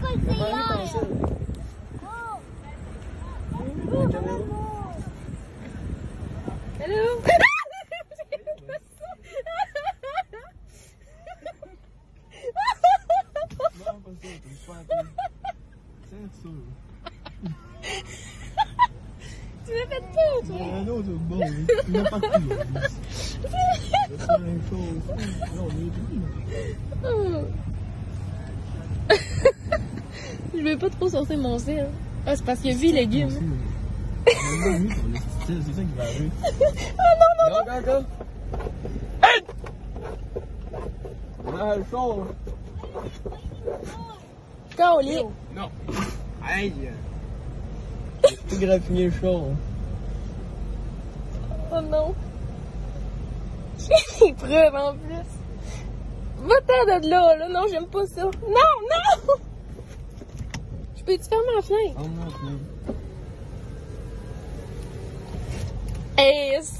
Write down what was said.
c'est là. Hello. Tu m'as fait peur, toi. Non, c'est bon. Tu n'as pas pris. C'est la même chose. Non, Je vais pas trop sortir mon sel. Ah, c'est parce qu'il y a 8 légumes. C'est ça qui va arriver. Oh non, non, Go. Hey! On a le chaud. Quand au lit. Non. Aïe. Tout graffiné le chaud. Oh non. J'ai des preuves en plus. Va-t'en de là. Non, j'aime pas ça. Non, non! Je peux-tu fermer la fenêtre? Oh non, Hey,